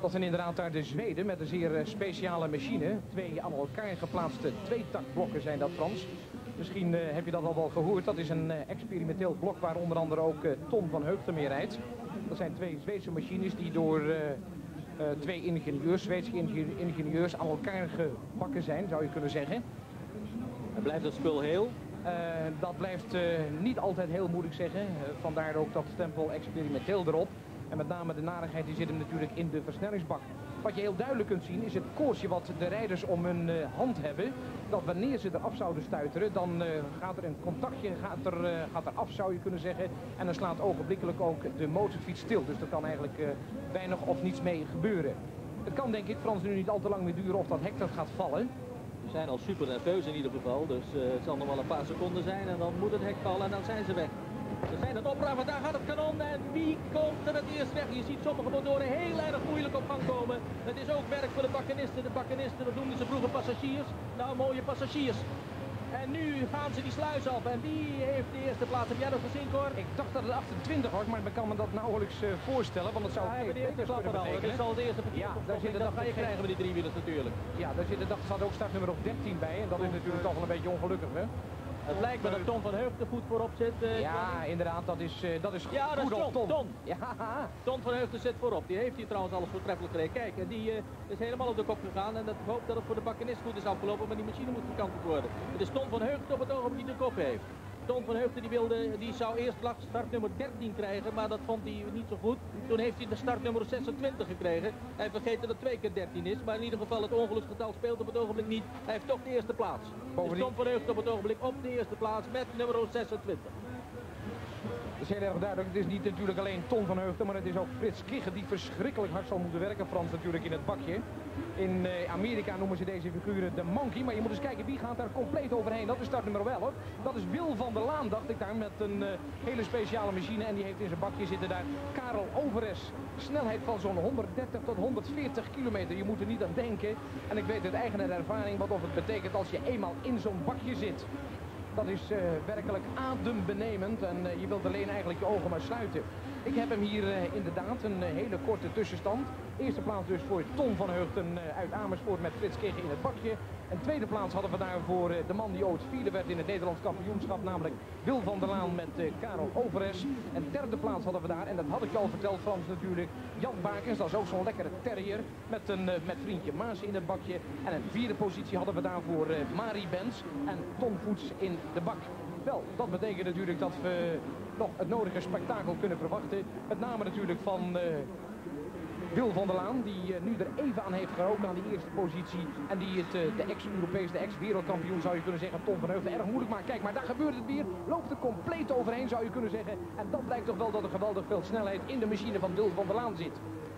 Dat zijn inderdaad daar de Zweden met een zeer speciale machine. 2 aan elkaar geplaatste tweetakblokken zijn dat, Frans. Misschien heb je dat al wel gehoord. Dat is een experimenteel blok waar onder andere ook Ton van Heugten mee rijdt. Dat zijn 2 Zweedse machines die door 2 ingenieurs, Zweedse ingenieurs aan elkaar gebakken zijn, zou je kunnen zeggen. En blijft het spul heel? Dat blijft niet altijd heel moeilijk zeggen. Vandaar ook dat stempel experimenteel erop. En met name de narigheid die zit hem natuurlijk in de versnellingsbak. Wat je heel duidelijk kunt zien is het koersje wat de rijders om hun hand hebben. Dat wanneer ze eraf zouden stuiteren, dan gaat er een contactje gaat er af, zou je kunnen zeggen. En dan slaat ogenblikkelijk ook de motorfiets stil. Dus er kan eigenlijk weinig of niets mee gebeuren. Het kan denk ik, Frans, nu niet al te lang meer duren of dat hek dat gaat vallen. Ze zijn al super nerveus in ieder geval, dus het zal nog wel een paar seconden zijn en dan moet het hek vallen en dan zijn ze weg. Ze zijn het opraffen, daar gaat het kanon en wie komt er het eerst weg? Je ziet sommige motoren heel erg moeilijk op gang komen. Het is ook werk voor de bakkenisten. De bakkenisten, dat noemden ze vroeger passagiers. Nou, mooie passagiers. En nu gaan ze die sluis af. En wie heeft de eerste plaats? Heb jij dat gezien, Cor? Ik dacht dat het 28 was, maar ik kan me dat nauwelijks voorstellen. Want het zou hebben de eerste klapper al. Het is al de eerste ja, dat ga je krijgen met die driewielers natuurlijk. Ja, daar staat ook startnummer op 13 bij. En dat is natuurlijk toch wel een beetje ongelukkig, hè? Het lijkt me dat Ton van Heugten goed voorop zit. Ja, inderdaad, dat is ja, dat is Ton. Ja. Ton van Heugten zit voorop. Die heeft hier trouwens alles voortreffelijk gereden. Kijk, en die is helemaal op de kop gegaan. En dat hoopt dat het voor de bakkenist goed is afgelopen. Maar die machine moet gekanteld worden. Het is Ton van Heugten op het ogenblik die de kop heeft. Ton van Heugten die zou eerst startnummer 13 krijgen, maar dat vond hij niet zo goed. Toen heeft hij de startnummer 26 gekregen. Hij vergeet dat het 2 keer 13 is, maar in ieder geval het ongeluksgetal speelt op het ogenblik niet. Hij heeft toch de eerste plaats. Dus Ton van Heugten op het ogenblik op de eerste plaats met nummer 26. Dat is heel erg duidelijk. Het is niet natuurlijk alleen Ton van Heugten, maar het is ook Frits Kigge die verschrikkelijk hard zal moeten werken. Frans natuurlijk in het bakje. In Amerika noemen ze deze figuren de monkey, maar je moet eens kijken wie gaat daar compleet overheen. Dat is startnummer 11. Dat is Wil van der Laan, dacht ik daar, met een hele speciale machine. En die heeft in zijn bakje zitten daar Karel Overes. Snelheid van zo'n 130 tot 140 kilometer. Je moet er niet aan denken. En ik weet uit eigen ervaring wat of het betekent als je eenmaal in zo'n bakje zit. Dat is werkelijk adembenemend en je wilt alleen eigenlijk je ogen maar sluiten. Ik heb hem hier inderdaad een hele korte tussenstand. Eerste plaats dus voor Ton van Heugten uit Amersfoort met Frits Kigge in het bakje. En tweede plaats hadden we daar voor de man die ooit vierde werd in het Nederlands kampioenschap, namelijk Wil van der Laan met Karel Overes. En derde plaats hadden we daar, en dat had ik je al verteld, Frans natuurlijk, Jan Bakens. Dat is ook zo'n lekkere terrier met vriendje Maas in het bakje. En een vierde positie hadden we daar voor Marie Benz en Ton Voets in de bak. Wel, dat betekent natuurlijk dat we nog het nodige spektakel kunnen verwachten. Met name natuurlijk van Wil van der Laan, die nu er even aan heeft gerookt aan die eerste positie. En die de ex-Europees, de ex-wereldkampioen zou je kunnen zeggen, Ton van Heugten, erg moeilijk maakt. Kijk, maar daar gebeurt het weer. Loopt er compleet overheen zou je kunnen zeggen. En dat blijkt toch wel dat er geweldig veel snelheid in de machine van Wil van der Laan zit.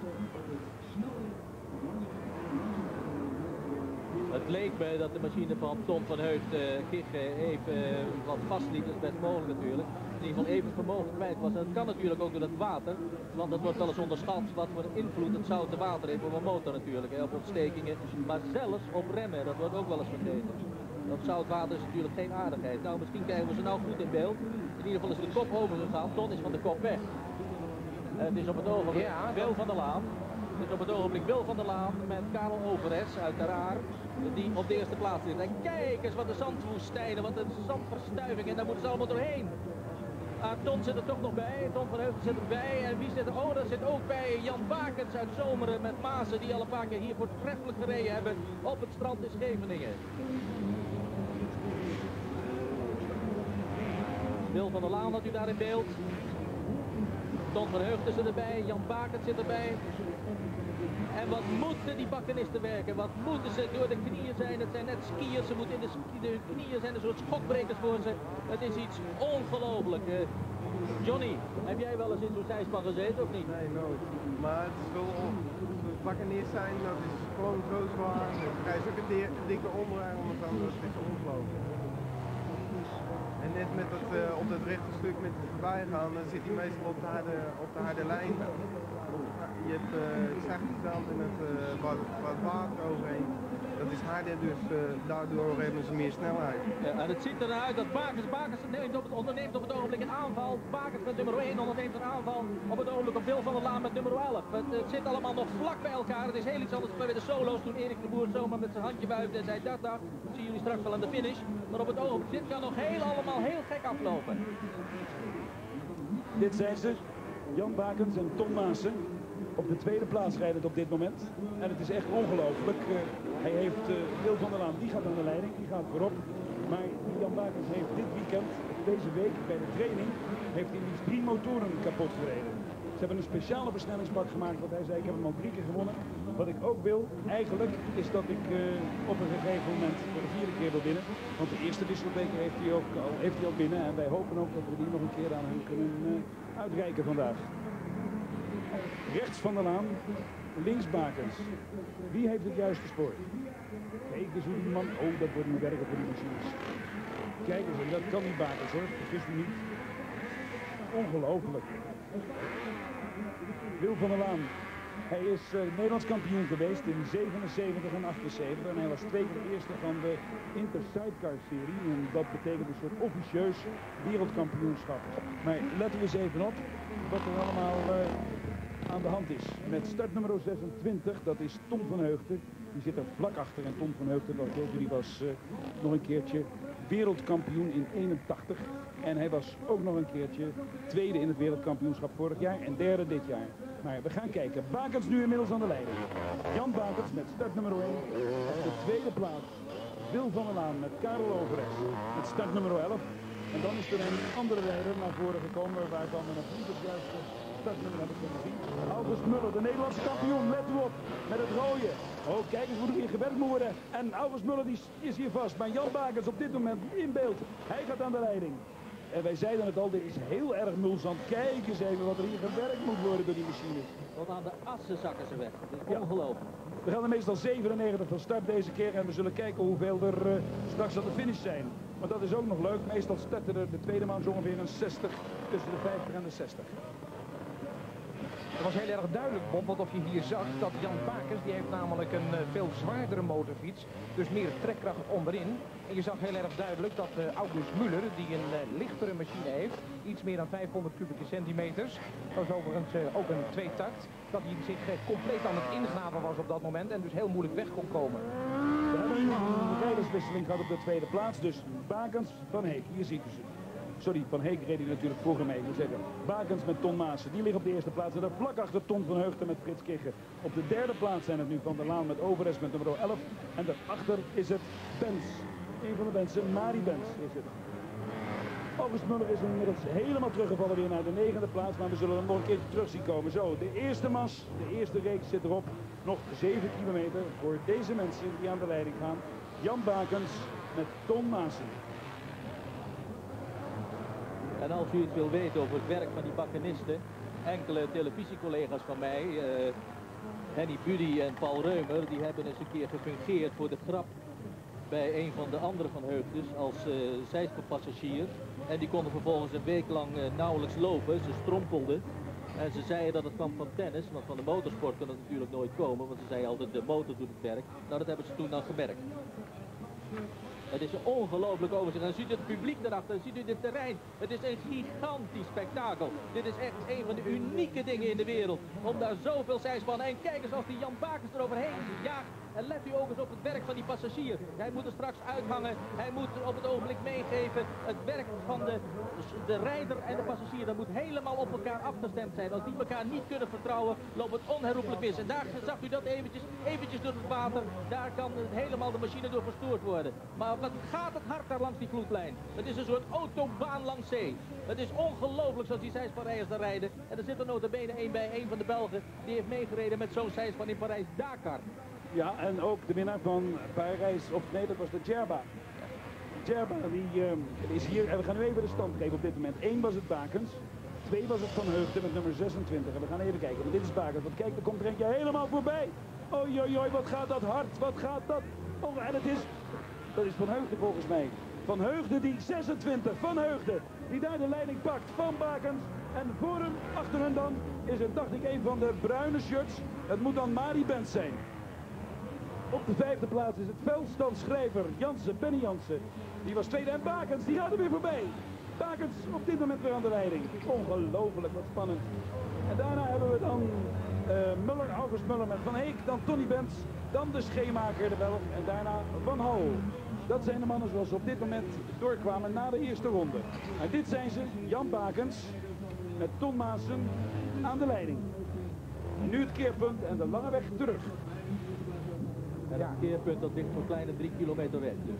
Het leek mij dat de machine van Ton van Heugten Kigge even wat vastliep. Dat is best mogelijk natuurlijk. In ieder geval even vermogen kwijt was. En dat kan natuurlijk ook door het water. Want dat wordt wel eens onderschat wat voor invloed het zoute water heeft op een motor natuurlijk. Hè, op ontstekingen. Maar zelfs op remmen. Dat wordt ook wel eens vergeten. Dat zout water is natuurlijk geen aardigheid. Nou, misschien krijgen we ze nou goed in beeld. In ieder geval is de kop overgegaan. Ton is van de kop weg. Het is op het ogenblik Wil van der Laan. Het is op het ogenblik Wil van der Laan met Karel Overes uit de Raar. Die op de eerste plaats zit. En kijk eens wat de zandwoestijnen, wat de zandverstuiving. En daar moeten ze allemaal doorheen. Ton zit er toch nog bij. Ton van Heugten zit erbij. En wie zit er? Oh, daar zit ook bij Jan Bakens uit Zomeren met Mazen. Die al een paar keer hier voortreffelijk gereden hebben op het strand in Scheveningen. Wil van der Laan had u daar in beeld. Ton van Heugten zit erbij. Jan Bakens zit erbij. En wat moeten die bakkenisten werken? Wat moeten ze door de knieën zijn? Het zijn net skiers. Ze moeten in de knieën zijn een soort schokbrekers voor ze. Het is iets ongelooflijk. Johnny, heb jij wel eens in zo'n zijspan gezeten of niet? Nee, nooit. Maar het is wel bakkenist zijn, dat is gewoon zo zwaar. Dan krijg je ook een dikke onderarm, dat is ongelooflijk. En net met dat, op dat rechte stuk met het voorbij gaan, dan zit hij meestal op de harde lijn. Je hebt zachte zand en het water overheen. Dat is harder, dus daardoor hebben ze meer snelheid. Ja, en het ziet eruit dat Bakens onderneemt op het ogenblik een aanval. Bakens met nummer 1 onderneemt een aanval op het ogenblik op Wil van der Laan met nummer 11. Het zit allemaal nog vlak bij elkaar. Het is heel iets anders dan bij de solo's toen Erik de Boer zomaar met zijn handje wuifde en zei dat zien jullie straks wel aan de finish. Maar op het ogenblik, dit kan nog allemaal heel gek aflopen. Dit zijn ze, Jan Bakens en Ton Maassen. Op de tweede plaats rijdend op dit moment. En het is echt ongelooflijk. Hij heeft Wil van der Laan, die gaat aan de leiding, die gaat voorop. Maar Jan Bakens heeft dit weekend, deze week bij de training, heeft hij liefst 3 motoren kapot gereden. Ze hebben een speciale versnellingsbak gemaakt, want hij zei ik heb hem al 3 keer gewonnen. Wat ik ook wil, eigenlijk, is dat ik op een gegeven moment voor de 4e keer wil winnen. Want de eerste wisselbeker heeft hij al binnen. En wij hopen ook dat we die nog een keer aan hem kunnen uitreiken vandaag. Rechts van der Laan, links Bakens. Wie heeft het juiste spoor? Kijk eens hoe die man... Oh, dat wordt nu werken voor die machines. Kijk eens, dat kan niet Bakens hoor. Vergis u niet. Ongelooflijk. Wil van der Laan. Hij is Nederlands kampioen geweest in 77 en 78. En hij was 2 keer de eerste van de Inter Sidecar serie. En dat betekent een soort officieus wereldkampioenschap. Maar letten we eens even op wat er allemaal aan de hand is. Met startnummer 26, dat is Tom van Heugden. Die zit er vlak achter. En Tom van Heugden, die was nog een keertje wereldkampioen in 81. En hij was ook nog een keertje tweede in het wereldkampioenschap vorig jaar en derde dit jaar. Maar we gaan kijken. Bakens nu inmiddels aan de leiding. Jan Bakens met startnummer 1. Op de tweede plaats Wil van der Laan met Karel Overes met startnummer 11. En dan is er een andere rijder naar voren gekomen waarvan we nog niet het juiste startnummer hebben kunnen zien. August Muller, de Nederlandse kampioen, let u op, met het rode. Oh, kijk eens hoe er hier gewerkt moet worden. En August Muller die is hier vast, maar Jan Bakens op dit moment in beeld. Hij gaat aan de leiding. En wij zeiden het al, dit is heel erg mulzand. Kijk eens even wat er hier gewerkt moet worden door die machines. Tot aan de assen zakken ze weg. Dat is ongelooflijk. We gaan er meestal 97 van start deze keer en we zullen kijken hoeveel er straks aan de finish zijn. Maar dat is ook nog leuk. Meestal starten er de tweede maand zo ongeveer een 60, tussen de 50 en de 60. Het was heel erg duidelijk, Bob, want of je hier zag dat Jan Bakens, die heeft namelijk een veel zwaardere motorfiets, dus meer trekkracht onderin. En je zag heel erg duidelijk dat August Muller, die een lichtere machine heeft, iets meer dan 500 kubieke centimeters, dat is overigens ook een tweetakt, dat hij zich compleet aan het ingraven was op dat moment en dus heel moeilijk weg kon komen. We hebben nu een rijderswisseling gehad op de tweede plaats, dus Bakens, Van Heek, hier ziet u ze. Sorry, Van Heek reed hij natuurlijk vroeger mee, ik moet zeggen. Bakens met Ton Maassen, die liggen op de eerste plaats. En daar vlak achter Ton van Heugden met Frits Kigge. Op de derde plaats zijn het nu Van der Laan met Overes met nummer 11. En daarachter is het Benz. Een van de Benzen, Mari Benz is het. August Muller is inmiddels helemaal teruggevallen weer naar de 9e plaats. Maar we zullen hem nog een keertje terug zien komen. Zo, de eerste mas, de eerste reeks zit erop. Nog 7 kilometer voor deze mensen die aan de leiding gaan. Jan Bakens met Ton Maassen. En als u iets wil weten over het werk van die bakkenisten, enkele televisiecollega's van mij, Henny Buddy en Paul Reumer, die hebben eens een keer gefungeerd voor de grap bij een van de andere van Heugdes als zijspoorpassagier. En die konden vervolgens een week lang nauwelijks lopen, ze strompelden. En ze zeiden dat het kwam van tennis, want van de motorsport kon het natuurlijk nooit komen, want ze zeiden altijd de motor doet het werk. Nou, dat hebben ze toen dan gemerkt. Het is een ongelooflijk overzicht. En ziet u het publiek erachter, ziet u dit terrein. Het is een gigantisch spektakel. Dit is echt een van de unieke dingen in de wereld. Om daar zoveel zijspannen. En kijk eens als die Jan Bakens eroverheen jaagt. En let u ook eens op het werk van die passagier. Hij moet er straks uithangen. Hij moet op het ogenblik meegeven. Het werk van de rijder en de passagier, dat moet helemaal op elkaar afgestemd zijn. Als die elkaar niet kunnen vertrouwen, loopt het onherroepelijk mis. En daar zag u dat eventjes door het water. Daar kan helemaal de machine door verstoord worden. Maar wat gaat het hard daar langs die vloedlijn? Het is een soort autobaan langs zee. Het is ongelooflijk zoals die zijspanrijders daar rijden. En er zit er nota bene een van de Belgen. Die heeft meegereden met zo'n zijspan in Parijs-Dakar. Ja, en ook de winnaar van Parijs, of nee, dat was de Djerba. Djerba, die is hier, en we gaan nu even de stand geven op dit moment. 1 was het Bakens, 2 was het Van Heugden met nummer 26. En we gaan even kijken, want dit is Bakens. Want kijk, er komt er eentje helemaal voorbij. Oei, oei, oei, wat gaat dat hard, wat gaat dat? Oh, en dat is Van Heugden volgens mij. Van Heugden die 26, Van Heugden, die daar de leiding pakt van Bakens. En voor hem, achter hem dan, is het, dacht ik, een van de bruine shirts. Het moet dan Mari Benz zijn. Op de 5e plaats is het veldstandschrijver Jansen, Benny Jansen. Die was tweede en Bakens, die gaat er weer voorbij. Bakens op dit moment weer aan de leiding. Ongelooflijk, wat spannend. En daarna hebben we dan Muller, August Muller met Van Heek, dan Tony Benz, dan de Scheemaker, de Belg en daarna Van Hal. Dat zijn de mannen zoals ze op dit moment doorkwamen na de eerste ronde. En dit zijn ze, Jan Bakens met Ton Maassen aan de leiding. En nu het keerpunt en de lange weg terug. En het keerpunt dat ligt zo'n kleine 3 kilometer weg dus.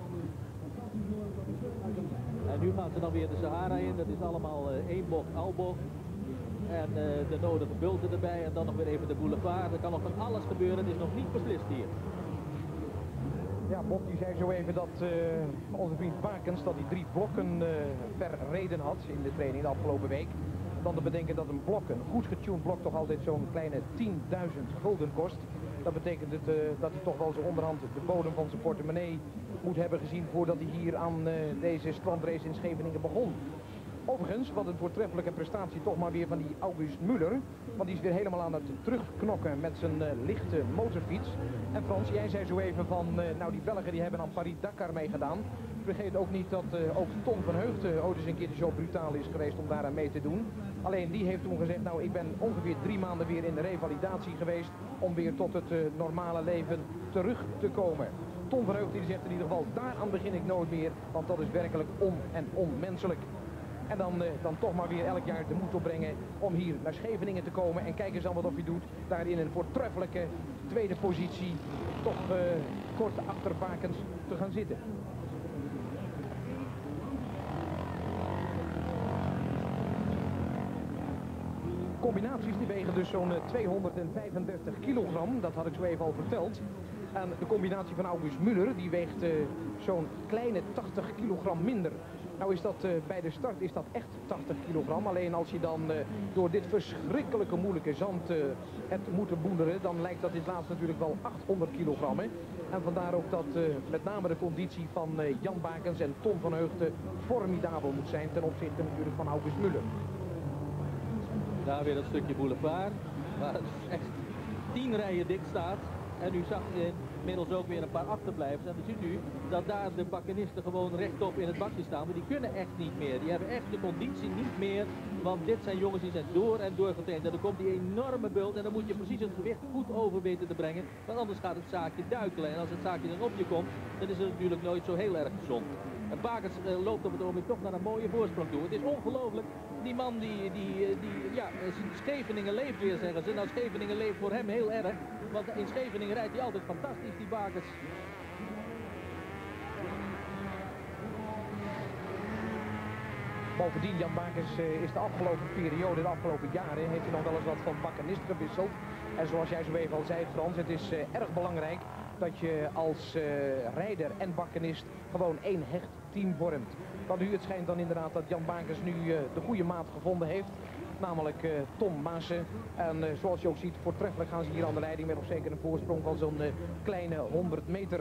En nu gaan ze dan weer de Sahara in, dat is allemaal één bocht, albocht. En de nodige bulten erbij en dan nog weer even de boulevard. Er kan nog van alles gebeuren, het is nog niet beslist hier. Ja, Bob die zei zo even dat onze vriend Bakens dat hij 3 blokken verreden had in de training de afgelopen week. Dan te bedenken dat een blok, een goed getuned blok, toch altijd zo'n kleine 10.000 gulden kost. Dat betekent dat hij toch wel zo onderhand de bodem van zijn portemonnee moet hebben gezien voordat hij hier aan deze strandrace in Scheveningen begon. Overigens, wat een voortreffelijke prestatie toch maar weer van die August Muller. Want die is weer helemaal aan het terugknokken met zijn lichte motorfiets. En Frans, jij zei zo even van, nou die Belgen die hebben aan Paris-Dakar meegedaan. Vergeet ook niet dat ook Ton van Heugten ooit eens een keertje zo brutaal is geweest om daaraan mee te doen. Alleen die heeft toen gezegd, nou ik ben ongeveer 3 maanden weer in de revalidatie geweest om weer tot het normale leven terug te komen. Ton van Heugten die zegt in ieder geval, daaraan begin ik nooit meer, want dat is werkelijk onmenselijk. En dan toch maar weer elk jaar de moed opbrengen om hier naar Scheveningen te komen. En kijk eens aan wat of hij doet. Daar in een voortreffelijke tweede positie toch kort achter Bakens te gaan zitten. Combinaties die wegen dus zo'n 235 kilogram. Dat had ik zo even al verteld. En de combinatie van August Muller die weegt zo'n kleine 80 kilogram minder. Nou is dat bij de start is dat echt 80 kilogram. Alleen als je dan door dit verschrikkelijke moeilijke zand hebt moeten boenderen, dan lijkt dat dit laatst natuurlijk wel 800 kilogram. Hè? En vandaar ook dat met name de conditie van Jan Bakens en Ton van Heugten formidabel moet zijn ten opzichte natuurlijk van August Muller. Daar weer dat stukje boulevard, waar het echt 10 rijen dik staat. En u zag inmiddels ook weer een paar achterblijvers. En dan ziet u dat daar de bakkenisten gewoon rechtop in het bakje staan. Maar die kunnen echt niet meer. Die hebben echt de conditie niet meer. Want dit zijn jongens die zijn door en door getraind. En dan komt die enorme bult. En dan moet je precies het gewicht goed over weten te brengen. Want anders gaat het zaakje duikelen. En als het zaakje dan op je komt, dan is het natuurlijk nooit zo heel erg gezond. En Bakens loopt op het ogenblik toch naar een mooie voorsprong toe. Het is ongelooflijk. Die man ja, Scheveningen leeft weer, zeggen ze. Nou, Scheveningen leeft voor hem heel erg. Want in Scheveningen rijdt hij altijd fantastisch, die Bakens. Bovendien, Jan Bakens is de afgelopen periode, de afgelopen jaren, heeft hij nog wel eens wat van bakkenist gewisseld. En zoals jij zo even al zei, Frans, het is erg belangrijk dat je als rijder en bakkenist gewoon één hecht team vormt. Want nu, het schijnt dan inderdaad dat Jan Bakens nu de goede maat gevonden heeft. Namelijk Ton Maassen. En zoals je ook ziet, voortreffelijk gaan ze hier aan de leiding met nog zeker een voorsprong van zo'n kleine 100 meter.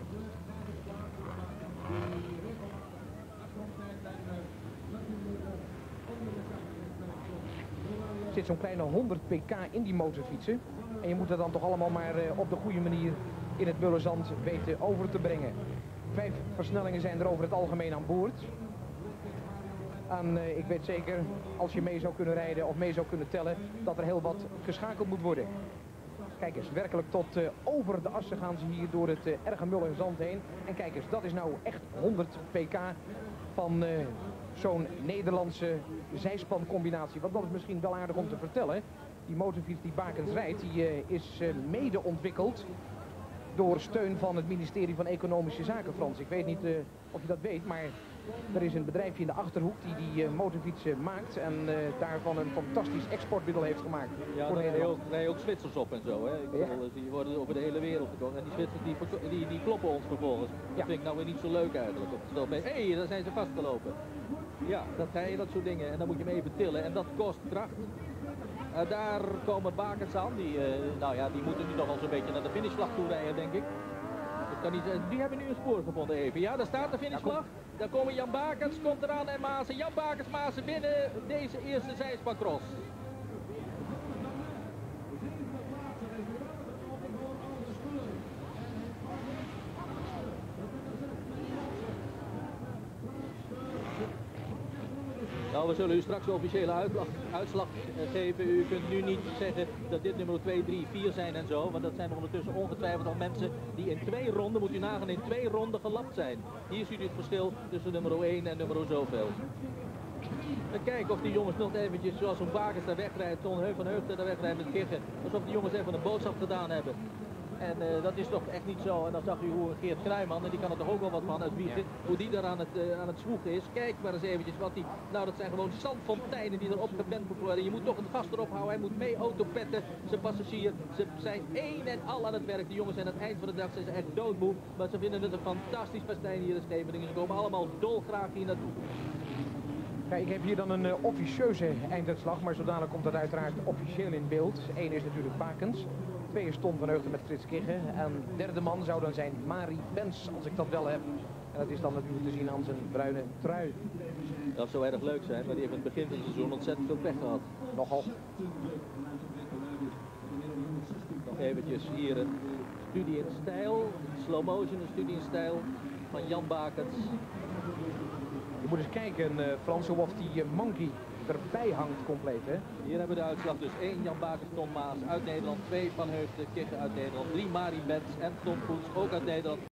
Er zit zo'n kleine 100 pk in die motorfietsen. En je moet het dan toch allemaal maar op de goede manier in het Mullenzand weten over te brengen. 5 versnellingen zijn er over het algemeen aan boord. En ik weet zeker, als je mee zou kunnen rijden of mee zou kunnen tellen, dat er heel wat geschakeld moet worden. Kijk eens, werkelijk tot over de assen gaan ze hier door het erge Mullenzand heen. En kijk eens, dat is nou echt 100 pk van zo'n Nederlandse zijspancombinatie. Want dat is misschien wel aardig om te vertellen. Die motorfiets die Bakens rijdt, die is mede ontwikkeld door steun van het ministerie van Economische Zaken, Frans. Ik weet niet of je dat weet, maar er is een bedrijfje in de Achterhoek die motorfietsen maakt en daarvan een fantastisch exportmiddel heeft gemaakt. Ja, voor daar Nederland. rijden ook Zwitsers op en zo. Hè. Ik bedoel, die worden over de hele wereld gekomen. En die Zwitsers die kloppen ons vervolgens. Dat vind ik nou weer niet zo leuk eigenlijk. Hé, daar zijn ze vastgelopen. Ja, dat rijden, dat soort dingen. En dan moet je hem even tillen. En dat kost kracht. Daar komen Bakens aan. Nou ja, die moeten nu nog al zo'n beetje naar de finishvlag toe rijden, denk ik. Dat kan niet, die hebben nu een spoor gevonden even. Ja, daar staat de finishvlag. Daar komen Jan Bakens, komt eraan en Maassen. Jan Bakens, Maassen binnen deze eerste zijspancross. Nou, we zullen u straks de officiële uitslag geven. U kunt nu niet zeggen dat dit nummer 2, 3, 4 zijn en zo. Want dat zijn ondertussen ongetwijfeld al mensen die in 2 ronden, moet u nagaan, in 2 ronden gelapt zijn. Hier ziet u het verschil tussen nummer 1 en nummer zoveel. En kijk of die jongens nog eventjes, zoals zo'n Bakens daar wegrijdt, Ton van Heugden daar wegrijdt met Kigge. Alsof die jongens even een boodschap gedaan hebben. En dat is toch echt niet zo. En dan zag u hoe Geert Kruijman, en die kan er toch ook wel wat van uitwiegen, hoe die daar aan het zwoegen is. Kijk maar eens eventjes wat die, nou dat zijn gewoon zandfonteinen die erop gepend moeten worden. Je moet toch het gas erop houden, hij moet mee autopetten, zijn passagier. Ze zijn één en al aan het werk. Die jongens zijn aan het eind van de dag zijn ze echt doodmoe. Maar ze vinden het een fantastisch festijn hier in Scheveningen. Ze komen allemaal dolgraag hier naartoe. Ja, ik heb hier dan een officieuze einduitslag, maar zo dadelijk komt dat uiteraard officieel in beeld. 1 is natuurlijk Bakens, 2 is Ton van Heugden met Frits Kigge en derde man zou dan zijn Mari Bens, als ik dat wel heb. En dat is dan natuurlijk te zien aan zijn bruine trui. Dat zou erg leuk zijn, maar die heeft in het begin van het seizoen ontzettend veel pech gehad. Nogal. Nog eventjes hier een studie in stijl, slow motion, een studie in stijl van Jan Bakens. Je moet eens kijken, Frans, of die monkey erbij hangt compleet, hè? Hier hebben we de uitslag dus 1 Jan Bakens, Ton Maas uit Nederland, 2 Van Heugden, Kigge uit Nederland, 3 Mari Bens en Tom Poels ook uit Nederland.